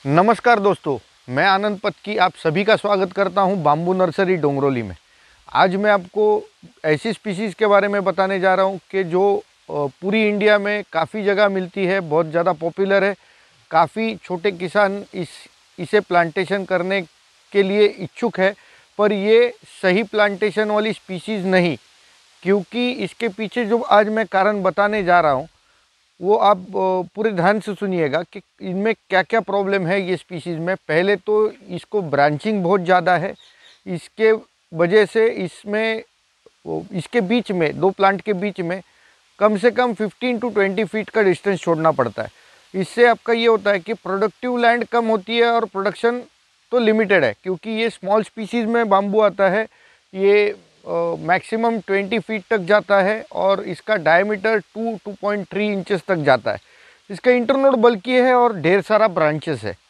नमस्कार दोस्तों, मैं आनंद पत्की आप सभी का स्वागत करता हूं बाम्बू नर्सरी डोंगरोली में। आज मैं आपको ऐसी स्पीशीज़ के बारे में बताने जा रहा हूं कि जो पूरी इंडिया में काफ़ी जगह मिलती है, बहुत ज़्यादा पॉपुलर है। काफ़ी छोटे किसान इसे प्लांटेशन करने के लिए इच्छुक है, पर ये सही प्लांटेशन वाली स्पीशीज़ नहीं, क्योंकि इसके पीछे जो आज मैं कारण बताने जा रहा हूँ वो आप पूरे ध्यान से सुनिएगा कि इनमें क्या क्या प्रॉब्लम है ये स्पीशीज़ में। पहले तो इसको ब्रांचिंग बहुत ज़्यादा है, इसके वजह से इसके बीच में दो प्लांट के बीच में कम से कम 15 टू 20 फीट का डिस्टेंस छोड़ना पड़ता है। इससे आपका ये होता है कि प्रोडक्टिव लैंड कम होती है और प्रोडक्शन तो लिमिटेड है, क्योंकि ये स्मॉल स्पीशीज़ में बाम्बू आता है। ये मैक्सिमम 20 फीट तक जाता है और इसका डायमीटर 2.3 इंचेस तक जाता है। इसका इंटरनोड बल्कि है और ढेर सारा ब्रांचेस है।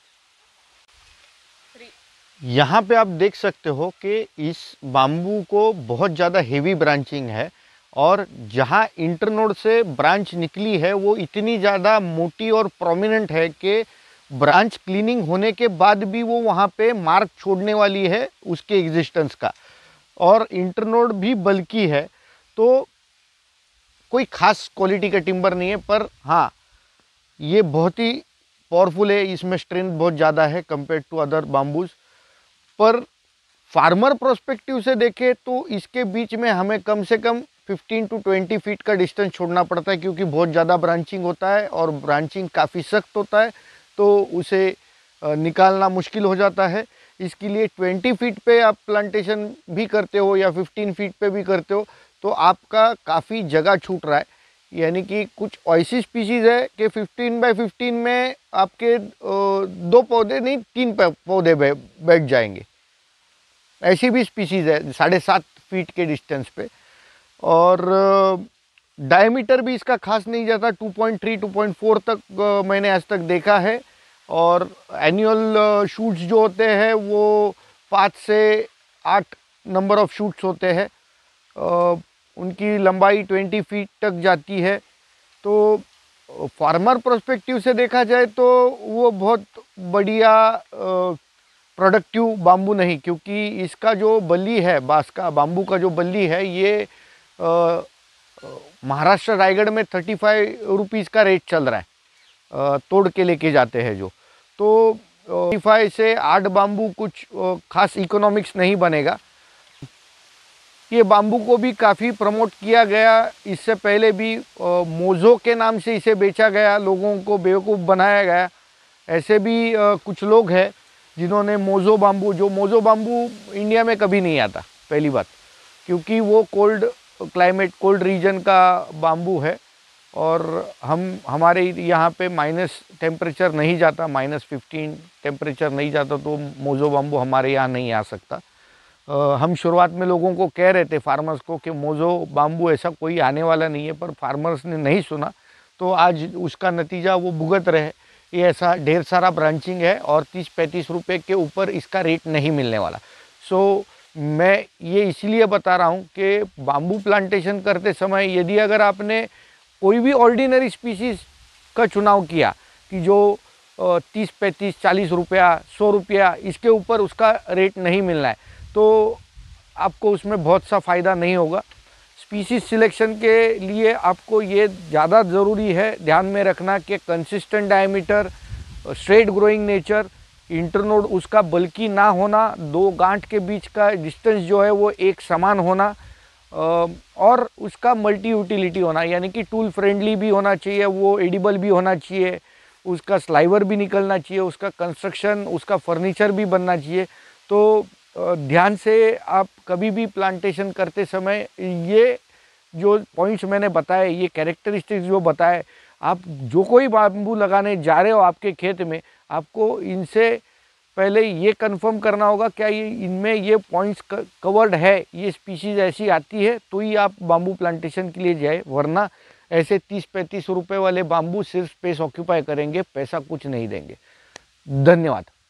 यहाँ पे आप देख सकते हो कि इस बाम्बू को बहुत ज़्यादा हेवी ब्रांचिंग है और जहाँ इंटरनोड से ब्रांच निकली है वो इतनी ज़्यादा मोटी और प्रोमिनेंट है कि ब्रांच क्लीनिंग होने के बाद भी वो वहाँ पे मार्क छोड़ने वाली है उसके एग्जिस्टेंस का। और इंटरनोड भी बल्कि है, तो कोई खास क्वालिटी का टिम्बर नहीं है, पर हाँ ये बहुत ही पावरफुल है। इसमें स्ट्रेंथ बहुत ज़्यादा है कंपेयर टू अदर बाम्बूज। पर फार्मर प्रोस्पेक्टिव से देखें तो इसके बीच में हमें कम से कम 15 टू 20 फीट का डिस्टेंस छोड़ना पड़ता है, क्योंकि बहुत ज़्यादा ब्रांचिंग होता है और ब्रांचिंग काफ़ी सख्त होता है, तो उसे निकालना मुश्किल हो जाता है। इसके लिए 20 फीट पे आप प्लांटेशन भी करते हो या 15 फीट पे भी करते हो तो आपका काफ़ी जगह छूट रहा है। यानी कि कुछ ऐसी स्पीशीज़ है कि 15 बाय 15 में आपके 2 पौधे नहीं 3 पौधे बैठ जाएंगे। ऐसी भी स्पीशीज़ है 7.5 फीट के डिस्टेंस पे। और डायमीटर भी इसका खास नहीं जाता, 2.3 2.4 तक मैंने आज तक देखा है। और एनुअल शूट्स जो होते हैं वो 5 से 8 नंबर ऑफ शूट्स होते हैं। उनकी लंबाई 20 फीट तक जाती है। तो फार्मर पर्सपेक्टिव से देखा जाए तो वो बहुत बढ़िया प्रोडक्टिव बाम्बू नहीं, क्योंकि इसका जो बल्ली है, बांस का बाम्बू का जो बल्ली है, ये महाराष्ट्र रायगढ़ में 35 रुपीज़ का रेट चल रहा है। तोड़ के लेके जाते हैं जो, तो 35 से 8 बाम्बू कुछ खास इकोनॉमिक्स नहीं बनेगा। ये बाम्बू को भी काफ़ी प्रमोट किया गया, इससे पहले भी मोज़ो के नाम से इसे बेचा गया, लोगों को बेवकूफ़ बनाया गया। ऐसे भी कुछ लोग हैं जिन्होंने मोज़ो बाम्बू इंडिया में कभी नहीं आता, पहली बात, क्योंकि वो कोल्ड क्लाइमेट कोल्ड रीजन का बाम्बू है और हमारे यहाँ पे माइनस टेम्परेचर नहीं जाता, -15 टेम्परेचर नहीं जाता, तो मोज़ो बाम्बू हमारे यहाँ नहीं आ सकता। हम शुरुआत में लोगों को कह रहे थे, फार्मर्स को, कि मोज़ो बाम्बू ऐसा कोई आने वाला नहीं है, पर फार्मर्स ने नहीं सुना, तो आज उसका नतीजा वो भुगत रहे। ये ऐसा ढेर सारा ब्रांचिंग है और 30-35 रुपये के ऊपर इसका रेट नहीं मिलने वाला। सो मैं ये इसलिए बता रहा हूँ कि बाम्बू प्लांटेशन करते समय यदि अगर आपने कोई भी ऑर्डिनरी स्पीशीज़ का चुनाव किया कि जो 30-35-40 रुपया 100 रुपया इसके ऊपर उसका रेट नहीं मिलना है, तो आपको उसमें बहुत सा फ़ायदा नहीं होगा। स्पीशीज़ सिलेक्शन के लिए आपको ये ज़्यादा ज़रूरी है ध्यान में रखना कि consistent diameter, straight growing nature, internode उसका बल्कि ना होना, दो गांठ के बीच का डिस्टेंस जो है वो एक समान होना, और उसका मल्टी यूटिलिटी होना, यानी कि टूल फ्रेंडली भी होना चाहिए, वो एडिबल भी होना चाहिए, उसका स्लाइवर भी निकलना चाहिए, उसका कंस्ट्रक्शन, उसका फर्नीचर भी बनना चाहिए। तो ध्यान से आप कभी भी प्लांटेशन करते समय ये जो पॉइंट्स मैंने बताए, ये कैरेक्टरिस्टिक्स जो बताए, आप जो कोई बाम्बू लगाने जा रहे हो आपके खेत में, आपको इनसे पहले ये कंफर्म करना होगा क्या ये इनमें ये पॉइंट्स कवर्ड है, ये स्पीशीज़ ऐसी आती है, तो ही आप बाम्बू प्लांटेशन के लिए जाए। वरना ऐसे 30-35 रुपये वाले बाम्बू सिर्फ स्पेस ऑक्यूपाई करेंगे, पैसा कुछ नहीं देंगे। धन्यवाद।